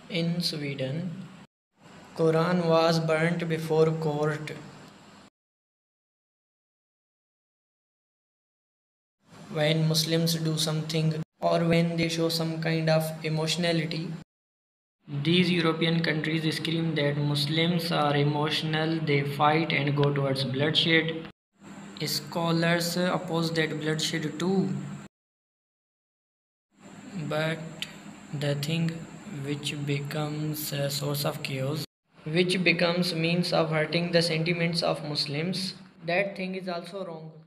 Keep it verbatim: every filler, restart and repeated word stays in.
In Sweden, Quran was burnt before court. When Muslims do something or when they show some kind of emotionality, these European countries scream that Muslims are emotional, they fight and go towards bloodshed. Scholars oppose that bloodshed too, but the thing which becomes a source of chaos, which becomes means of hurting the sentiments of Muslims, that thing is also wrong.